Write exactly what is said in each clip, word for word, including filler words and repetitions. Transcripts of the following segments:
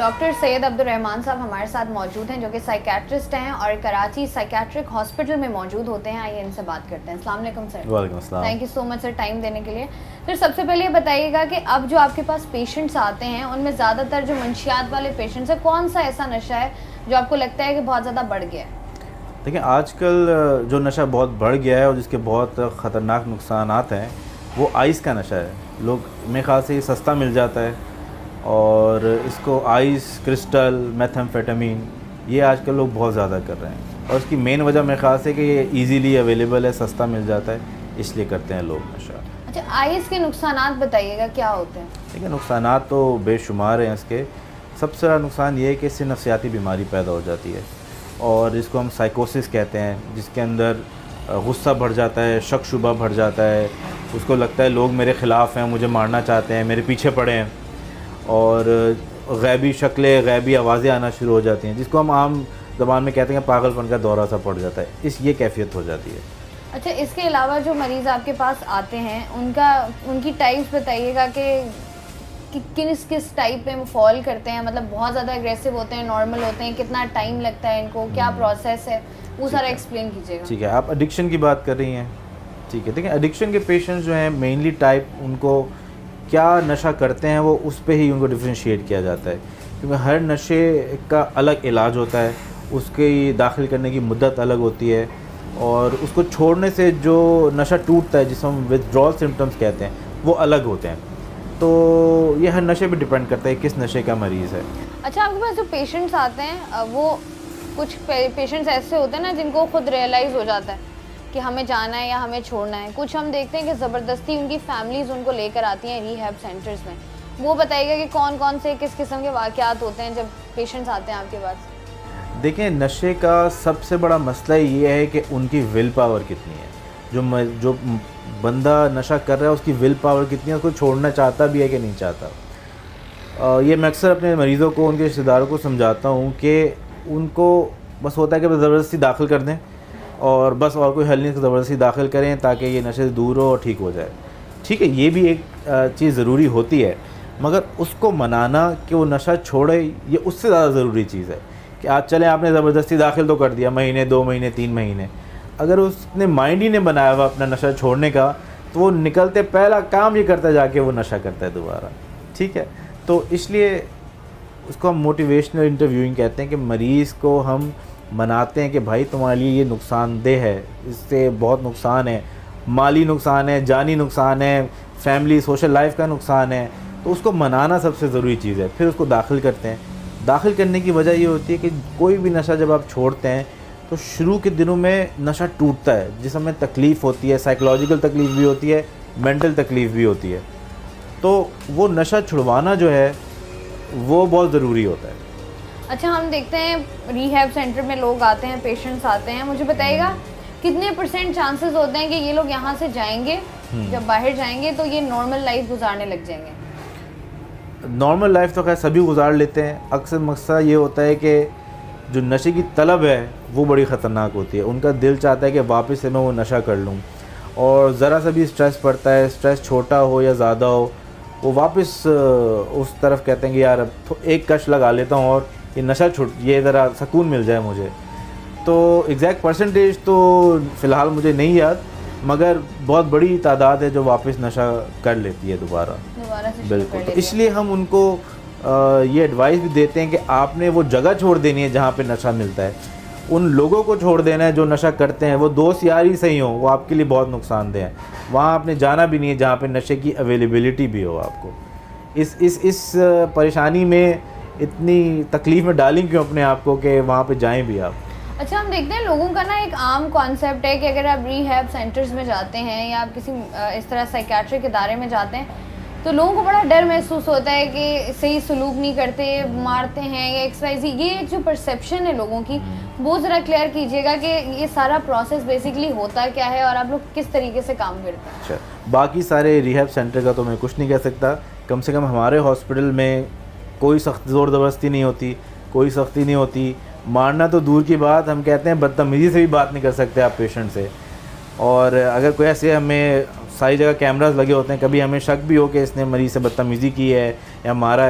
Doctor Syed Abdul Rahman साहब हमारे साथ मौजूद हैं, जो कि साइकेट्रिस्ट हैं और कराची साइकेट्रिक हॉस्पिटल में मौजूद होते हैं। आइए इनसे बात करते हैं। अस्सलाम वालेकुम सर। वालेकुम अस्सलाम। Thank you so much sir time देने के लिए। सर सबसे पहले ये बताइएगा कि अब जो आपके पास पेशेंट्स आते हैं उनमें ज़्यादातर जो मंशियात वाले पेशेंट्स हैं, कौन सा ऐसा नशा है जो आपको लगता है कि बहुत ज़्यादा बढ़ गया है? देखिए, आजकल जो नशा बहुत बढ़ गया है और जिसके बहुत ख़तरनाक नुकसान हैं वो आइस का नशा है। लोग मेरे ख्याल से ये सस्ता मिल जाता है और इसको आइस, क्रिस्टल, मेथाम्फेटामिन ये आजकल लोग बहुत ज़्यादा कर रहे हैं और इसकी मेन वजह मेरे ख्याल से कि ये इजीली अवेलेबल है, सस्ता मिल जाता है, इसलिए करते हैं लोग नशा। अच्छा, आइस के नुकसानात बताइएगा क्या होते हैं? देखिए, नुकसानात तो बेशुमार हैं इसके। सबसे बड़ा नुकसान ये है कि इससे नफसियाती बीमारी पैदा हो जाती है और इसको हम साइकोसिस कहते हैं, जिसके अंदर गुस्सा बढ़ जाता है, शक शुबा बढ़ जाता है। उसको लगता है लोग मेरे ख़िलाफ़ हैं, मुझे मारना चाहते हैं, मेरे पीछे पड़े हैं और गैबी शक्लें, गैबी आवाज़ें आना शुरू हो जाती हैं, जिसको हम आम ज़बान में कहते हैं पागलपन का दौरा सा पड़ जाता है। इस ये कैफियत हो जाती है। अच्छा, इसके अलावा जो मरीज़ आपके पास आते हैं उनका उनकी टाइप्स बताइएगा कि कि किस किस टाइप में वो फॉल करते हैं, मतलब बहुत ज़्यादा एग्रेसिव होते हैं, नॉर्मल होते हैं, कितना टाइम लगता है इनको, क्या प्रोसेस है, वो सारा एक्सप्लेन कीजिएगा। ठीक है, आप एडिक्शन की बात कर रही हैं। ठीक है, देखिए, एडिक्शन के पेशेंट्स जो हैं मेनली टाइप, उनको क्या नशा करते हैं वो उस पे ही उनको डिफ्रेंशिएट किया जाता है, क्योंकि हर नशे का अलग इलाज होता है, उसकी दाखिल करने की मुद्दत अलग होती है और उसको छोड़ने से जो नशा टूटता है, जिसको हम विथड्रॉल सिम्टम्स कहते हैं, वो अलग होते हैं। तो ये हर नशे पे डिपेंड करता है किस नशे का मरीज़ है। अच्छा, आपके पास जो पेशेंट्स आते हैं वो कुछ पेशेंट्स ऐसे होते हैं ना जिनको खुद रियलाइज़ हो जाता है कि हमें जाना है या हमें छोड़ना है। कुछ हम देखते हैं कि ज़बरदस्ती उनकी फैमिलीज़ उनको लेकर आती हैं रिहैब सेंटर्स में। वो बताइएगा कि कौन कौन से किस किस्म के वाक़यात होते हैं जब पेशेंट्स आते हैं आपके पास? देखें, नशे का सबसे बड़ा मसला ये है कि उनकी विल पावर कितनी है। जो म, जो बंदा नशा कर रहा है उसकी विल पावर कितनी है, उसको छोड़ना चाहता भी है कि नहीं चाहता। आ, ये मैं अक्सर अपने मरीज़ों को, उनके रिश्तेदारों को समझाता हूँ कि उनको बस होता है कि ज़बरदस्ती दाखिल कर दें और बस और कोई हल नहीं, ज़बरदस्ती दाखिल करें ताकि ये नशे से दूर हो और ठीक हो जाए। ठीक है, ये भी एक चीज़ ज़रूरी होती है, मगर उसको मनाना कि वो नशा छोड़े, ये उससे ज़्यादा ज़रूरी चीज़ है। कि आज चलें, आपने ज़बरदस्ती दाखिल तो कर दिया, महीने, दो महीने, तीन महीने, अगर उसने माइंड ही नहीं बनाया हुआ अपना नशा छोड़ने का, तो वो निकलते पहला काम ये करता है जाके वो नशा करता है दोबारा। ठीक है, तो इसलिए उसको हम मोटिवेशनल इंटरव्यूइंग कहते हैं कि मरीज़ को हम मनाते हैं कि भाई तुम्हारे लिए ये नुकसानदेह है, इससे बहुत नुकसान है, माली नुकसान है, जानी नुकसान है, फैमिली सोशल लाइफ का नुकसान है। तो उसको मनाना सबसे ज़रूरी चीज़ है। फिर उसको दाखिल करते हैं। दाखिल करने की वजह ये होती है कि कोई भी नशा जब आप छोड़ते हैं तो शुरू के दिनों में नशा टूटता है, जिसमें तकलीफ़ होती है, साइकोलॉजिकल तकलीफ़ भी होती है, मेंटल तकलीफ़ भी होती है। तो वो नशा छुड़वाना जो है वो बहुत ज़रूरी होता है। अच्छा, हम देखते हैं रिहैब सेंटर में लोग आते हैं, पेशेंट्स आते हैं, मुझे बताइएगा कितने परसेंट चांसेस होते हैं कि ये लोग यहाँ से जाएंगे, जब बाहर जाएंगे तो ये नॉर्मल लाइफ गुजारने लग जाएंगे? नॉर्मल लाइफ तो खैर सभी गुजार लेते हैं। अक्सर मकसद ये होता है कि जो नशे की तलब है वो बड़ी ख़तरनाक होती है। उनका दिल चाहता है कि वापस से मैं वो नशा कर लूँ और ज़रा सा भी स्ट्रेस पड़ता है, स्ट्रेस छोटा हो या ज़्यादा हो, वो वापस उस तरफ कहते हैं कि यार अब तो एक कश लगा लेता हूँ और ये नशा छूट, ये ज़रा सुकून मिल जाए मुझे। तो एग्जैक्ट परसेंटेज तो फ़िलहाल मुझे नहीं याद, मगर बहुत बड़ी तादाद है जो वापस नशा कर लेती है दोबारा। बिल्कुल, तो इसलिए हम उनको आ, ये एडवाइस भी देते हैं कि आपने वो जगह छोड़ देनी है जहाँ पे नशा मिलता है। उन लोगों को छोड़ देना है जो नशा करते हैं, वो दोस्त यार ही सही हो, वो आपके लिए बहुत नुकसानदेह है। वहाँ आपने जाना भी नहीं है जहाँ पे नशे की अवेलेबिलिटी भी हो आपको। इस इस इस परेशानी में इतनी तकलीफ़ में डालें क्यों अपने आप को कि वहाँ पे जाएं भी आप। अच्छा, हम देखते हैं लोगों का ना एक आम कॉन्सेप्ट है कि अगर आप रिहैब सेंटर्स में जाते हैं या आप किसी इस तरह साइकेट्रिक इदारे में जाते हैं तो लोगों को बड़ा डर महसूस होता है कि सही सलूक नहीं करते, मारते हैं या एक्स वाई ज़ेड। ये एक जो परसेप्शन है लोगों की, वो ज़रा क्लियर कीजिएगा कि ये सारा प्रोसेस बेसिकली होता क्या है और आप लोग किस तरीके से काम करते हैं। अच्छा, बाकी सारे रिहैब सेंटर का तो मैं कुछ नहीं कह सकता। कम से कम हमारे हॉस्पिटल में कोई सख्त ज़ोर ज़बरदस्ती नहीं होती, कोई सख्ती नहीं होती। मारना तो दूर की बात, हम कहते हैं बदतमीज़ी से भी बात नहीं कर सकते आप पेशेंट से। और अगर कोई ऐसे, हमें सारी जगह कैमरास लगे होते हैं, कभी हमें शक भी हो कि इसने मरीज़ से बदतमीज़ी की है या मारा है,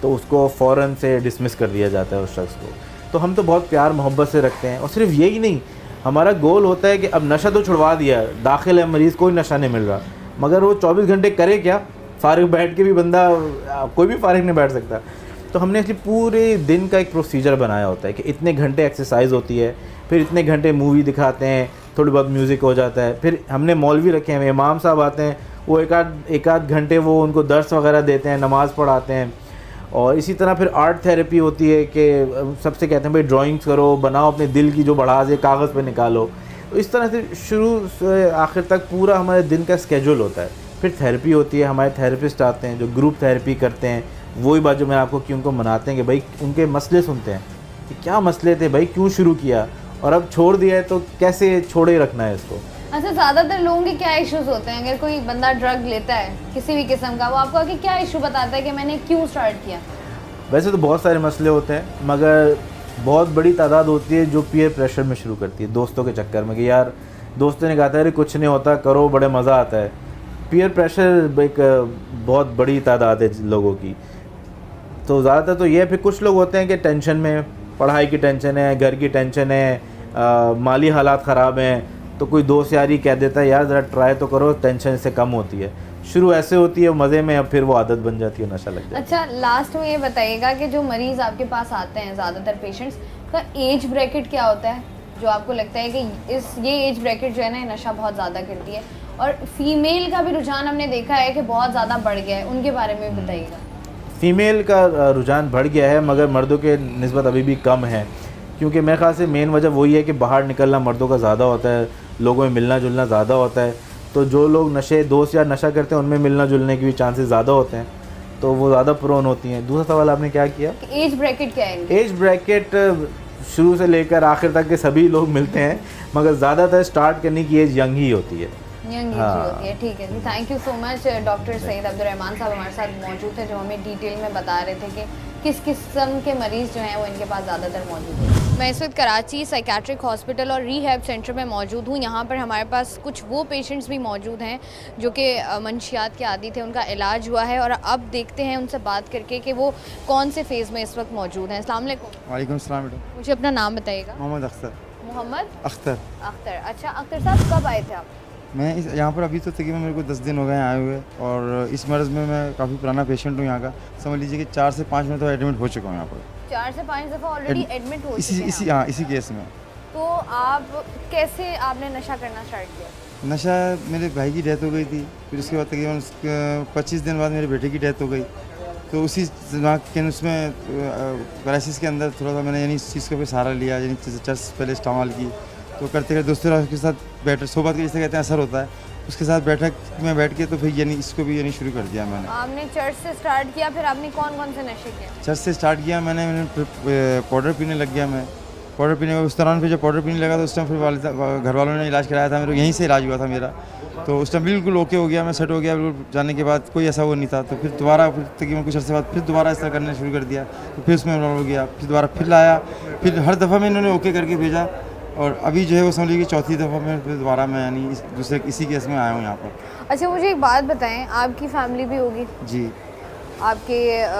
तो उसको फ़ौरन से डिसमिस कर दिया जाता है उस शख्स को। तो हम तो बहुत प्यार मोहब्बत से रखते हैं। और सिर्फ यही नहीं, हमारा गोल होता है कि अब नशा तो छुड़वा दिया है, दाखिल है मरीज़, कोई नशा नहीं मिल रहा, मगर वो चौबीस घंटे करे क्या? फारिग बैठ के भी बंदा, कोई भी फारिग नहीं बैठ सकता। तो हमने इसलिए पूरे दिन का एक प्रोसीजर बनाया होता है कि इतने घंटे एक्सरसाइज होती है, फिर इतने घंटे मूवी दिखाते हैं, थोड़ी बहुत म्यूज़िक हो जाता है, फिर हमने मौलवी रखे हैं, इमाम साहब आते हैं, वो एक आध एक आध घंटे वो उनको दर्स वगैरह देते हैं, नमाज़ पढ़ाते हैं। और इसी तरह फिर आर्ट थेरेपी होती है कि सबसे कहते हैं भाई ड्राइंग्स करो, बनाओ, अपने दिल की जो बढ़ाज है कागज़ पे निकालो। तो इस तरह से शुरू से आखिर तक पूरा हमारे दिन का स्केड्यूल होता है। फिर थेरेपी होती है, हमारे थेरेपिस्ट आते हैं जो ग्रुप थेरेपी करते हैं। वही बात जो मैं आपको क्यों उनको मनाते हैं कि भाई उनके मसले सुनते हैं कि क्या मसले थे भाई, क्यों शुरू किया और अब छोड़ दिया है तो कैसे छोड़े रखना है इसको। अच्छा, ज़्यादातर लोगों के क्या इश्यूज होते हैं? अगर कोई बंदा ड्रग लेता है किसी भी किस्म का, वो आपको आके क्या इशू बताता है कि मैंने क्यों स्टार्ट किया? वैसे तो बहुत सारे मसले होते हैं, मगर बहुत बड़ी तादाद होती है जो पीयर प्रेशर में शुरू करती है, दोस्तों के चक्कर में कि यार दोस्तों ने कहा था अरे कुछ नहीं होता, करो, बड़े मज़ा आता है। पीयर प्रेशर एक बहुत बड़ी तादाद है लोगों की। तो ज़्यादातर तो ये है। फिर कुछ लोग होते हैं कि टेंशन में, पढ़ाई की टेंशन है, घर की टेंशन है, आ, माली हालात ख़राब हैं, तो कोई दोस्त यार ही कह देता है यार ज़रा ट्राई तो करो, टेंशन से कम होती है। शुरू ऐसे होती है मज़े में, अब फिर वो आदत बन जाती है, नशा लग जाता है। अच्छा, लास्ट में ये बताइएगा कि जो मरीज़ आपके पास आते हैं ज़्यादातर पेशेंट्स का एज ब्रैकेट क्या होता है जो आपको लगता है कि इस ये एज ब्रैकेट जो है ना नशा बहुत ज़्यादा करती है? और फीमेल का भी रुझान हमने देखा है कि बहुत ज़्यादा बढ़ गया है, उनके बारे में भी बताइएगा। फ़ीमेल का रुझान बढ़ गया है मगर मर्दों के निस्बत अभी भी कम है, क्योंकि मेरे ख्याल से मेन वजह वही है कि बाहर निकलना मर्दों का ज़्यादा होता है, लोगों में मिलना जुलना ज़्यादा होता है। तो जो लोग नशे दोस्त या नशा करते हैं उनमें मिलना जुलने के भी चांसेस ज़्यादा होते हैं, तो वो ज़्यादा प्रोन होती हैं। दूसरा सवाल आपने क्या किया? एज ब्रैकेट क्या है? एज ब्रैकेट शुरू से लेकर आखिर तक के सभी लोग मिलते हैं, मगर ज़्यादातर स्टार्ट करने की एज यंग ही होती है। यंग एज होती है, ठीक है जी। Thank you so much. Doctor Saeed Abdurrahman साहब हमारे साथ मौजूद थे जो हमें डिटेल में बता रहे थे कि किस किस्म के मरीज़ जो हैं वो इनके पास ज़्यादातर मौजूद हैं। मैं इस वक्त कराची साइकेट्रिक हॉस्पिटल और रीहैब सेंटर में मौजूद हूँ। यहाँ पर हमारे पास कुछ वो पेशेंट्स भी मौजूद हैं जो कि मंशियात के आदी थे, उनका इलाज हुआ है और अब देखते हैं उनसे बात करके कि वो कौन से फेज़ में इस वक्त मौजूद हैं। अस्सलाम वालेकुम। वालेकुम सलाम मैडम। मुझे अपना नाम बताइएगा। मोहम्मद अख्तर। मोहम्मद अख्तर। अख्तर, अच्छा अख्तर साहब कब आए थे आप? मैं इस यहाँ पर अभी तो तकरीबन मेरे को दस दिन हो गए आए हुए, और इस मर्ज़ में मैं काफ़ी पुराना पेशेंट हूँ यहाँ का। समझ लीजिए कि चार से पाँच मिनट तो एडमिट हो चुका हूँ यहाँ पर। चार से पाँच दफ़ा ऑलरेडी एडमिट हो इसी चुके हैं इसी हाँ इसी केस में। तो आप कैसे आपने नशा करना स्टार्ट किया? नशा, मेरे भाई की डेथ हो गई थी, फिर उसके बाद तकरीबन पच्चीस दिन बाद मेरे बेटे की डेथ हो गई। तो उसी दिमाग के उसमें क्राइसिस के अंदर थोड़ा सा मैंने यानी इस चीज़ का भी सहारा लिया, यानी चर्च पहले इस्तेमाल की। तो करते करते दोस्तों के साथ बैठ सोबत के जिसे कहते हैं असर होता है, उसके साथ बैठक में बैठ के तो फिर यानी इसको भी यानी शुरू कर दिया मैंने। आपने चर्च से स्टार्ट किया, फिर आपने कौन कौन से नशे किए? चर्च से स्टार्ट किया मैंने, मैंने पाउडर पीने लग गया मैं। पाउडर पीने उस दौरान फिर जब पाउडर पीने लगा तो उस टाइम फिर वालिदा घर वालों ने इलाज कराया था मेरे को, यहीं से इलाज हुआ था मेरा। तो उस टाइम बिल्कुल ओके हो गया, मैं सेट हो गया बिल्कुल। जाने के बाद कोई ऐसा वो नहीं था। तो फिर दोबारा फिर तकरीबन कुछ अर्से बाद फिर दोबारा इस तरह करना शुरू कर दिया, तो फिर उसमें इन्वॉल्व हो गया। फिर दोबारा फिर लाया, फिर हर दफ़ा में इन्होंने ओके करके भेजा, और अभी जो है वो समझ लीजिए चौथी दफ़ा में फिर दोबारा मैं यानी इस दूसरे इसी केस में आया हूँ यहाँ पर। अच्छा, मुझे एक बात बताएं, आपकी फैमिली भी होगी? जी। आपके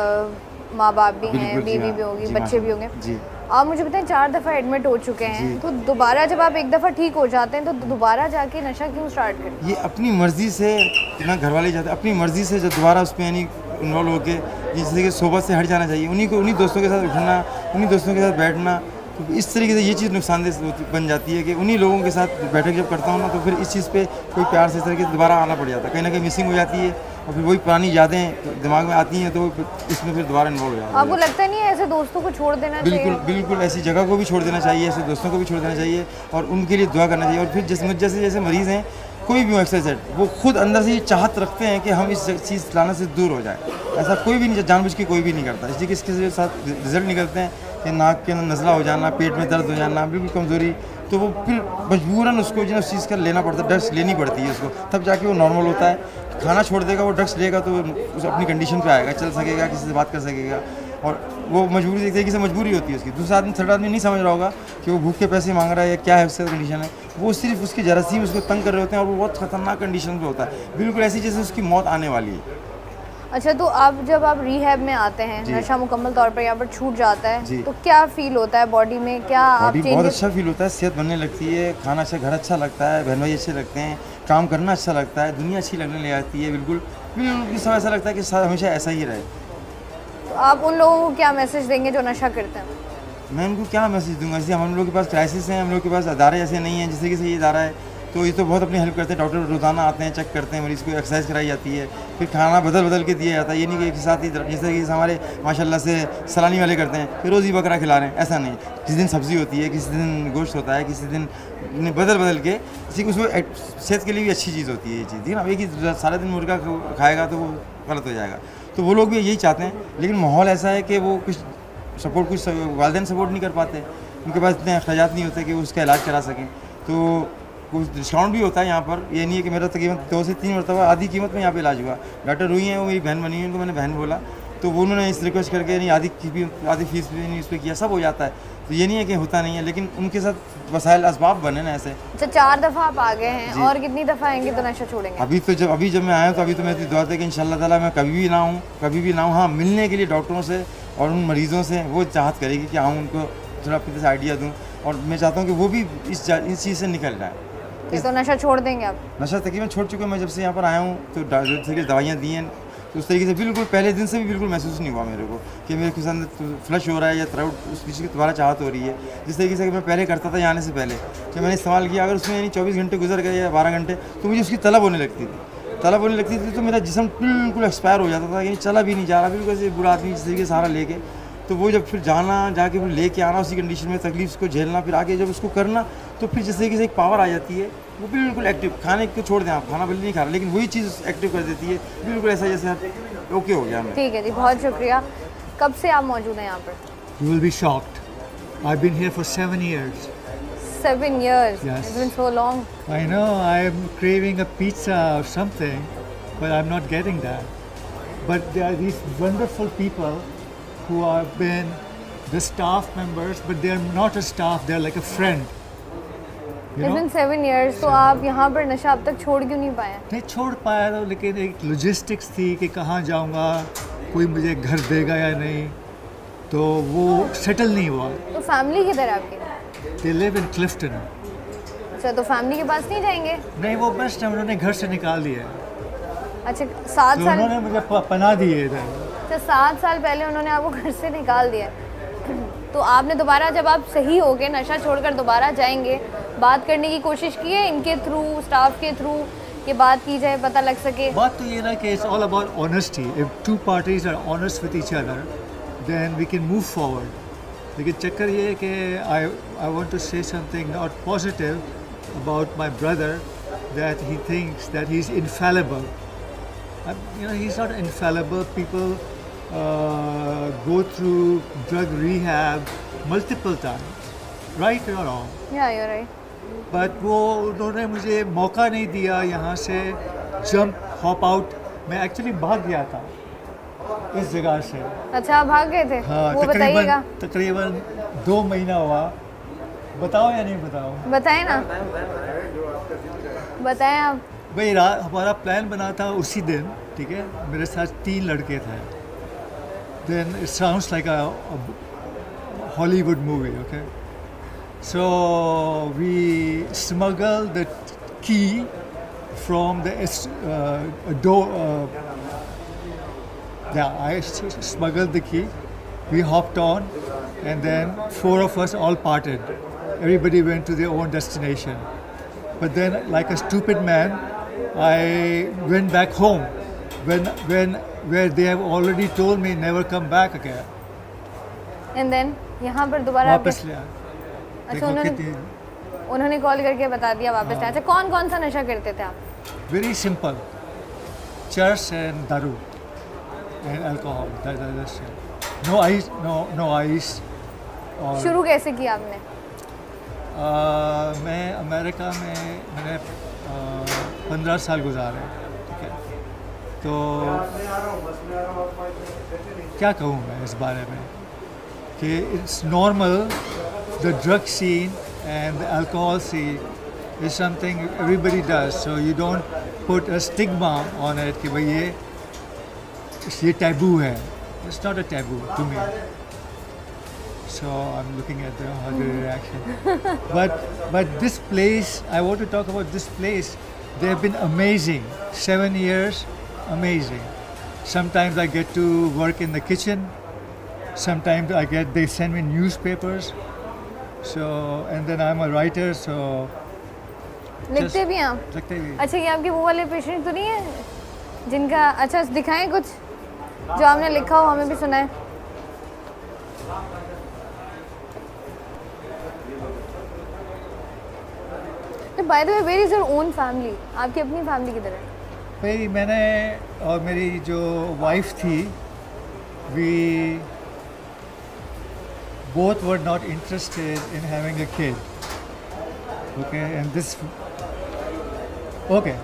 माँ बाप भी हैं, बीवी हाँ, भी होगी, जी, बच्चे भी होंगे। जी। आप मुझे बताएं, चार दफ़ा एडमिट हो चुके हैं, तो दोबारा जब आप एक दफ़ा ठीक हो जाते हैं तो दोबारा जाके नशा क्यों स्टार्ट करते हैं? ये अपनी मर्ज़ी से ना, घर वाले जाते अपनी मर्ज़ी से, जब दोबारा उसमें यानी इन्वॉल्व होके जैसे कि सोबत से हट जाना चाहिए, उन्हीं को उन्हीं दोस्तों के साथ उठना, उन्हीं दोस्तों के साथ बैठना। तो इस तरीके से ये चीज़ नुकसानदेह बन जाती है कि उन्हीं लोगों के साथ बैठक जब करता हूँ ना, तो फिर इस चीज़ पे कोई प्यार से इस तरह के दोबारा आना पड़ जाता है, कहीं ना कहीं मिसिंग हो जाती है, और फिर वही पुरानी यादें दिमाग में आती हैं, तो इसमें फिर दोबारा इन्वॉल्व हो जाता है। आपको लगता नहीं है ऐसे दोस्तों को छोड़ देना चाहिए? बिल्कुल बिल्कुल, ऐसी जगह को भी छोड़ देना चाहिए, ऐसे दोस्तों को भी छोड़ देना चाहिए, और उनके लिए दुआ करना चाहिए। और फिर जैसे जैसे जैसे मरीज़ हैं, कोई भी एक्सरसाइज, वो खुद अंदर से ये चाहत रखते हैं कि हम इस चीज़ लाने से दूर हो जाए। ऐसा कोई भी नहीं, जानबूझ के कोई भी नहीं करता। इसलिए कि इसके साथ रिजल्ट निकलते हैं कि नाक के अंदर नज़ला हो जाना, पेट में दर्द हो जाना, बिल्कुल कमज़ोरी, तो वो फिर मजबूरन उसको जो उस चीज़ का लेना पड़ता है, ड्रग्स लेनी पड़ती है उसको, तब जाके वो नॉर्मल होता है। खाना छोड़ देगा, वो ड्रग्स लेगा तो उस अपनी कंडीशन पे आएगा, चल सकेगा, किसी से बात कर सकेगा, और वो मजबूरी एक तरीके से मजबूरी होती है उसकी। दूसरा आदमी थर्ड आदमी नहीं समझ रहा होगा कि वो भूख के पैसे मांग रहा है या क्या है उसका कंडीशन है, वो सिर्फ उसके जरासीम उसको तंग कर रहे होते हैं, और वो बहुत ख़तरनाक कंडीशन पे होता है, बिल्कुल ऐसी जैसे उसकी मौत आने वाली है। अच्छा, तो आप जब आप रिहैब में आते हैं, नशा मुकम्मल तौर पर यहाँ पर छूट जाता है, तो क्या फील होता है बॉडी में? क्या आप बॉडी बहुत अच्छा फील होता है, सेहत बनने लगती है, खाना अच्छा, घर अच्छा लगता है, बहन भाई अच्छे लगते हैं, काम करना अच्छा लगता है, दुनिया अच्छी लगने लग जाती है। बिल्कुल बिल्कुल सब ऐसा लगता है कि हमेशा ऐसा ही रहे। तो आप उन लोगों को क्या मैसेज देंगे जो नशा करते हैं? मैं उनको क्या मैसेज दूंगा? जैसे हम लोग के पास क्राइसिस हैं, हम लोग के पास अदारे ऐसे नहीं हैं जिस तरीके से ये इदारा है, तो ये तो बहुत अपनी हेल्प करते हैं। डॉक्टर रोज़ाना आते हैं, चेक करते हैं, मरीज़ को एक्सरसाइज कराई जाती है, फिर खाना बदल बदल के दिया जाता है। ये नहीं कि एक साथ ही जिस तरीके से हमारे माशाल्लाह से सलानी वाले करते हैं, फिर रोज़ ही बकरा खिला रहे हैं, ऐसा नहीं। किसी दिन सब्ज़ी होती है, किसी दिन गोश्त होता है, किसी दिन बदल बदल के, किसी उसमें सेहत के लिए भी अच्छी चीज़ होती है ये चीज़, ठीक है ना। एक ही सारा दिन मुर्गा खाएगा तो वो गलत हो जाएगा। तो वो लोग भी यही चाहते हैं, लेकिन माहौल ऐसा है कि वो कुछ सपोर्ट, कुछ वालिदैन सपोर्ट नहीं कर पाते, उनके पास इतने अखराजात नहीं होते कि वो उसका इलाज करा सकें। तो कुछ डिस्काउंट भी होता है यहाँ पर। ये नहीं है कि मेरा तकरीबन दो से तीन मरतबा आधी कीमत में यहाँ पे इलाज हुआ। डॉक्टर रुई हैं, वो मेरी बहन बनी है, उनको मैंने बहन बोला, तो वो उन्होंने इस रिक्वेस्ट करके नहीं आधी भी आधी फीस भी नहीं उस पर किया, सब हो जाता है। तो ये नहीं है कि होता नहीं है, लेकिन उनके साथ वसाइल असबाब बने ना ऐसे। अच्छा, चार दफ़ा आप आ गए हैं, और कितनी दफ़ा आएंगे तो नशा छोड़ेंगे? अभी तो जब अभी जब मैं आया तो अभी तो मेरी दुआ है कि इंशाल्लाह ताला मैं कभी भी ना हूँ, कभी भी ना हूँ। हाँ, मिलने के लिए डॉक्टरों से और उन मरीज़ों से वो चाहत करेगी कि आऊँ, उनको थोड़ा अपनी तरह से आइडिया दूँ, और मैं चाहता हूँ कि वो भी इस इस चीज़ से निकल जाए। तो नशा छोड़ देंगे आप? नशा तकरीबन छोड़ चुका मैं जब से यहाँ पर आया हूँ। तो जो तरीके दवाइयाँ दी हैं, तो उस तरीके से बिल्कुल पहले दिन से भी बिल्कुल महसूस नहीं हुआ मेरे को कि मेरे कुछ अंदर तो फ्लश हो रहा है या थ्रोट उस चीज़ की दोबारा चाहत हो रही है। जिस तरीके से मैं पहले करता था यहाँ आने से पहले, कि मैंने इस्तेमाल किया, अगर उसमें यानी चौबीस घंटे गुजर गए या बारह घंटे, तो मुझे उसकी तलब होने लगती थी तलब होने लगती थी तो मेरा जिस्म बिल्कुल एक्सपायर हो जाता था, यानी चला भी नहीं जा रहा, बिल्कुल ऐसे बुरा आदमी जिस तरीके से सहारा लेके। तो वो जब फिर जाना, जाके फिर लेके आना उसी कंडीशन में, तकलीफ को झेलना, फिर आगे जब उसको करना, तो फिर जिस तरीके से एक पावर आ जाती है, वो बिल्कुल एक्टिव। खाने को छोड़ दें आप, खाना भले नहीं खा रहे, लेकिन वही चीज़ एक्टिव कर देती है, बिल्कुल ऐसा जैसे आप ओके हो गया। मैं ठीक है जी, बहुत शुक्रिया। कब से आप मौजूद हैं यहाँ पर? You will be shocked. I've been here for seven years. Seven years. Yes. It's been so long. I know. I'm craving a pizza or something, but I'm not getting that. But there are these wonderful people who have been the staff members, but they're not a staff. They're like a friend. You It's know? been seven years. तो आप यहाँ पर नशा अब तक छोड़ क्यों नहीं पाए? नहीं छोड़ पाया था, लेकिन एक लॉजिस्टिक्स थी कि कहाँ जाऊँगा, कोई मुझे घर देगा या नहीं, तो वो सेटल नहीं हुआ। तो फैमिली किधर है आपकी? They live in Clifton. अच्छा, तो फैमिली के पास नहीं जाएंगे? नहीं, वो बेस्ट है, उन्होंने घर से निकाल दिया है। अच्छा, सात तो साल उन्होंने मुझे प- पनाह दी है इधर। अच्छा, सात साल पहले उन्होंने आपको घर से निकाल दिया। तो आपने दोबारा जब आप सही हो गए, नशा छोड़कर दोबारा जाएंगे, बात करने की कोशिश की है इनके थ्रू, स्टाफ के थ्रू, कि बात की जाए, पता लग सके? बात तो ये ना कि it's all about honesty. If two parties are honest with each other, then we can move forward. लेकिन चक्कर ये है कि I I want to say something not positive about my brother, that he thinks that he is infallible. You know, he is not infallible. People uh, go through drug rehab multiple times, right or wrong? Yeah, you're right. But वो उन्होंने मुझे मौका नहीं दिया यहाँ से jump hop out. मैं actually भाग गया था इस जगह से। अच्छा, आप भाग गए थे? हाँ, वो बताइएगा। तकरीबन तकरीबन दो महीना हुआ। बताओ या नहीं बताओ? बताएं ना, बताएं आप। भाई रात हमारा प्लान बना था उसी दिन, ठीक है, मेरे साथ तीन लड़के थे। Then it sounds like a Hollywood movie, okay. So we smuggled the key from the uh, door. Uh, yeah, I smuggled the key. We hopped on, and then four of us all parted. Everybody went to their own destination. But then, like a stupid man, I went back home. When, when, where they have already told me never come back again. And then यहाँ पर दोबारा वापस ले आए। अच्छा, उन्होंने उन्होंने call करके बता दिया वापस आए। अच्छा, कौन कौन सा नशा करते थे आप? Very simple. Church and daru and alcohol. That, that, that's it. No ice, no no ice. और शुरू कैसे किया आपने? आ, मैं अमेरिका में मैंने पंद्रह साल गुजारे, ठीक है। तो क्या कहूँ मैं इस बारे में कि it's normal. The drug scene and the alcohol scene is something everybody does, so you don't put a stigma on it कि भाई ये ये टैबू है. It's not a taboo to me. So I'm looking at the other reaction. But but this place, I want to talk about this place. They have been amazing. Seven years, amazing. Sometimes I get to work in the kitchen. Sometimes I get they send me newspapers. So and then I'm a writer. So लिखते भी हैं आप? लिखते भी. अच्छा, ये आपके वो वाले पेशेंट तो नहीं है जिनका, अच्छा दिखाएं कुछ जो आपने लिखा हो, हमें भी सुनाएं. By the way, where is your own family? आपकी अपनी फैमिली किधर है? भाई मैंने और मेरी जो वाइफ थी, we both were not interested in having a kid. Okay, and this okay.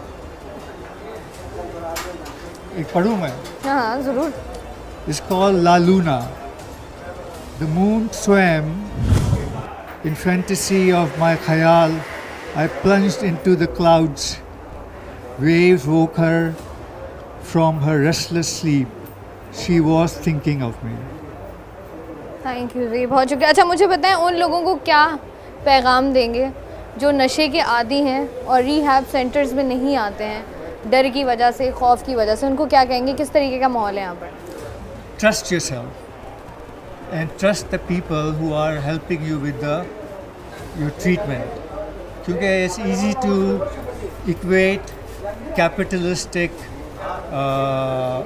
एक पढ़ूँ मैं. हाँ हाँ ज़रूर. It's called La Luna. The moon swam in fantasy of my khayal. I plunged into the clouds. Waves woke her from her restless sleep. She was thinking of me. Thank you ji, बहुत शुक्रिया. अच्छा मुझे बताएं, उन लोगों को क्या पैगाम देंगे जो नशे के आदी हैं और रिहैब सेंटर्स में नहीं आते हैं, डर की वजह से, खौफ की वजह से? उनको क्या कहेंगे? किस तरीके का माहौल है यहाँ पर? Trust yourself and trust the people who are helping you with the your treatment. क्योंकि it's easy to equate capitalistic uh,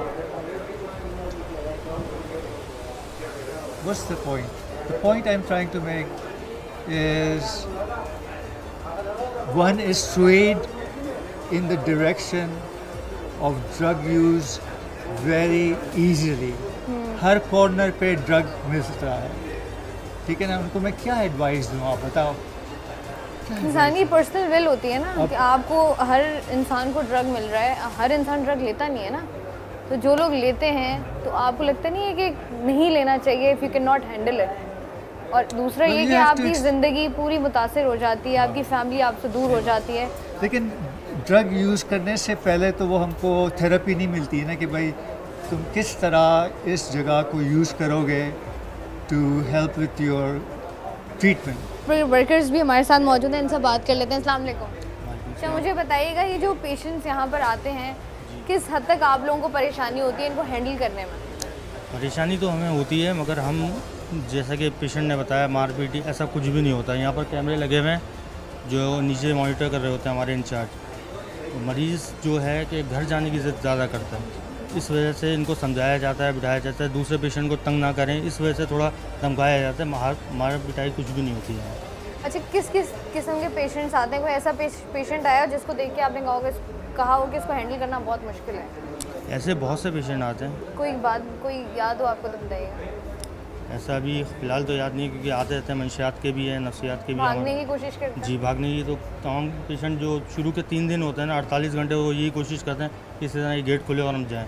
what's the point? The point I'm trying to make is one is swayed in the direction of drug use very easily. हर corner पे drug मिलता है. ठीक है ना? उनको मैं क्या एडवाइस दूँ, आप बताओ. इंसान की पर्सनल विल होती है ना कि आपको, हर इंसान को ड्रग मिल रहा है. हर इंसान ड्रग लेता नहीं है ना, तो जो लोग लेते हैं तो आपको लगता नहीं है कि नहीं लेना चाहिए if you can not handle it? और दूसरा ये कि आपकी ज़िंदगी पूरी मुतासिर हो जाती है, आपकी फैमिली आपसे दूर हो जाती है. लेकिन ड्रग यूज़ करने से पहले तो वो हमको थेरेपी नहीं मिलती है ना कि भाई तुम किस तरह इस जगह को यूज़ करोगे to help with your treatment. Workers भी हमारे साथ मौजूद हैं, इनसे बात कर लेते हैं. अस्सलाम वालेकुम. अच्छा मुझे बताइएगा, ये जो पेशेंट्स यहाँ पर आते हैं, किस हद तक आप लोगों को परेशानी होती है इनको हैंडल करने में? परेशानी तो हमें होती है, मगर हम जैसा कि पेशेंट ने बताया, मारपीट ऐसा कुछ भी नहीं होता. यहाँ पर कैमरे लगे हुए हैं जो नीचे मॉनिटर कर रहे होते हैं हमारे इंचार्ज. तो मरीज़ जो है कि घर जाने की ज़िद ज़्यादा करता है, इस वजह से इनको समझाया जाता है, बिठाया जाता है. दूसरे पेशेंट को तंग ना करें, इस वजह से थोड़ा धमकाया जाता है. मार मार पिटाई कुछ भी नहीं होती है. अच्छा, किस किस किस्म के पेशेंट्स आते हैं? कोई ऐसा पेशेंट आया जिसको देख के आपने कहोगे, कहा हो कि इसको हैंडल करना बहुत मुश्किल है? ऐसे बहुत से पेशेंट आते हैं. कोई बात, कोई याद हो आपको तो बताइएगा. ऐसा अभी फ़िलहाल तो याद नहीं, क्योंकि आते रहते हैं. मंशियात के भी हैं, नफ्सियात के भी. भागने की कोशिश करते हैं? जी, भागने की तो तमाम पेशेंट जो शुरू के तीन दिन होते हैं ना, अड़तालीस घंटे, वो यही कोशिश करते हैं कि इस तरह ये गेट खुले और हम जाएँ,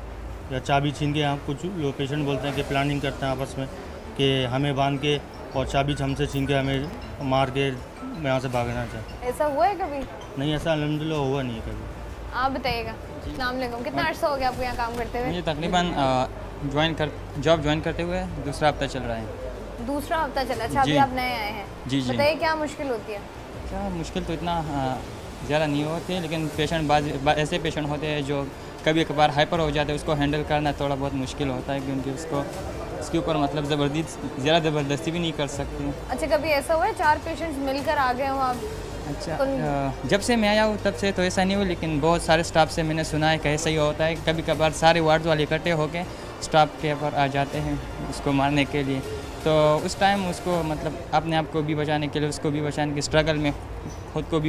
या चाबी छीन के. यहाँ कुछ लोग पेशेंट बोलते हैं कि प्लानिंग करते हैं आपस में कि हमें बांध के और चाबी हमसे छीन के हमें मार के यहाँ से भागना चाहिए. ऐसा हुआ है कभी? नहीं, ऐसा अल्हम्दुलिल्लाह हुआ नहीं है कभी. आप बताइएगा. अस्सलाम वालेकुम. कितना अर्सा हो गया आपको यहाँ काम करते हुए? मुझे तकरीबन ज्वाइन कर जॉब ज्वाइन करते हुए दूसरा हफ्ता चल रहा है. दूसरा हफ्ता चला. अच्छा, अभी जी. आप नए आए हैं. जी जी. बताइए क्या मुश्किल होती है? क्या मुश्किल तो इतना ज़्यादा नहीं होती है, लेकिन पेशेंट बाज ऐसे पेशेंट होते हैं जो कभी कभार हाइपर हो जाते हैं, उसको हैंडल करना थोड़ा बहुत मुश्किल होता है, क्योंकि उसको उसके ऊपर मतलब ज़बरदस्त ज़्यादा ज़बरदस्ती भी नहीं कर सकते. अच्छा, कभी ऐसा हुआ है चार पेशेंट्स मिलकर आ गए हो आप? अच्छा, तो जब से मैं आया हूँ तब से तो ऐसा नहीं हुआ, लेकिन बहुत सारे स्टाफ से मैंने सुना है कि ऐसा ही होता है. कभी कभार सारे वार्ड वाले इकट्ठे होकर स्टाफ के ऊपर आ जाते हैं उसको मारने के लिए. तो उस टाइम उसको मतलब अपने आप को भी बचाने के लिए, उसको भी बचाने के स्ट्रगल में खुद को भी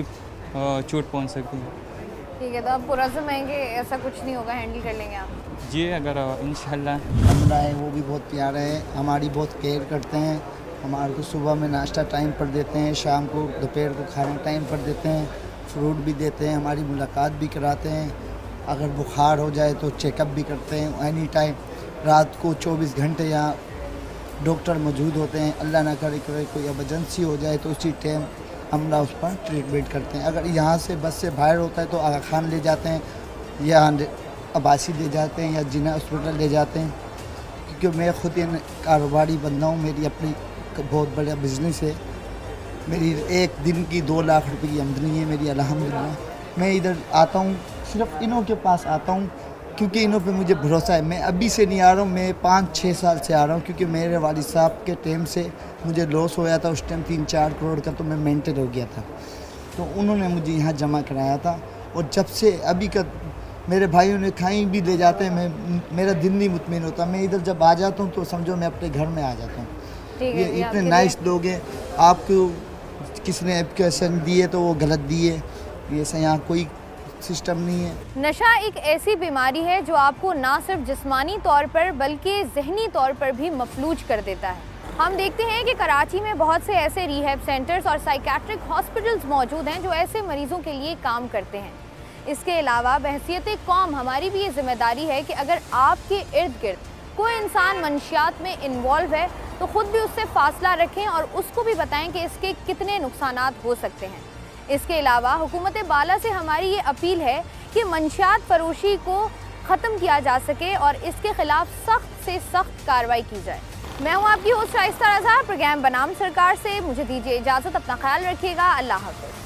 चोट पहुँच सकती है. ठीक है, तो आप पुरज़्म हैं कि ऐसा कुछ नहीं होगा, हैंडल कर लेंगे आप? जी, अगर इंशाल्लाह. कमरा है वो भी बहुत प्यारा है, हमारी बहुत केयर करते हैं. हमारे को सुबह में नाश्ता टाइम पर देते हैं, शाम को दोपहर को खाना टाइम पर देते हैं, फ्रूट भी देते हैं, हमारी मुलाकात भी कराते हैं. अगर बुखार हो जाए तो चेकअप भी करते हैं एनी टाइम. रात को चौबीस घंटे यहाँ डॉक्टर मौजूद होते हैं. अल्लाह ना करे कोई एमरजेंसी हो जाए तो उसी टाइम हमरा उस पर ट्रीटमेंट करते हैं. अगर यहाँ से बस से बाहर होता है तो आगा खान ले जाते हैं, या अब्बासी ले जाते हैं या जिना हॉस्पिटल ले जाते हैं, क्योंकि मैं खुद एक कारोबारी बंदा हूँ। मेरी अपनी बहुत बड़ा बिजनेस है। मेरी एक दिन की दो लाख रुपए की आमदनी है मेरी, अल्हम्दुलिल्लाह। मैं इधर आता हूँ सिर्फ इन्हों के पास आता हूँ क्योंकि इन्हों पे मुझे भरोसा है। मैं अभी से नहीं आ रहा हूँ, मैं पाँच छः साल से आ रहा हूँ, क्योंकि मेरे वालिद साहब के टाइम से मुझे लॉस होया था। उस टाइम तीन चार करोड़ का तो मैं मेंटल हो गया था, तो उन्होंने मुझे यहाँ जमा कराया था। और जब से अभी का मेरे भाइयों ने कहीं भी ले जाते हैं, मैं मेरा दिल नहीं मुतमिन होता। मैं इधर जब आ जाता हूँ तो समझो मैं अपने घर में आ जाता हूँ। ये इतने नाइस लोग हैं। आपको किसने एप्लीकेशन दी है तो वो गलत दी है, ये से यहाँ कोई सिस्टम नहीं है। नशा एक ऐसी बीमारी है जो आपको ना सिर्फ जिस्मानी तौर पर बल्कि जहनी तौर पर भी मफलूज कर देता है। हम देखते हैं कि कराची में बहुत से ऐसे रिहैब सेंटर्स और साइकेट्रिक हॉस्पिटल्स मौजूद हैं जो ऐसे मरीजों के लिए काम करते हैं। इसके अलावा बहसियत कौम हमारी भी ये जिम्मेदारी है कि अगर आपके इर्द गिर्द कोई इंसान मंशियात में इन्वॉल्व है तो ख़ुद भी उससे फासला रखें और उसको भी बताएं कि इसके कितने नुकसानात हो सकते हैं। इसके अलावा हुकूमत बाला से हमारी ये अपील है कि मंशियात फरोशी को ख़त्म किया जा सके और इसके ख़िलाफ़ सख्त से सख्त कार्रवाई की जाए। मैं हूँ आपकी होस्ट शाइस्ता रज़ा, प्रोग्राम बनाम सरकार से मुझे दीजिए इजाज़त। अपना ख्याल रखिएगा। अल्लाह हाफ़िज़।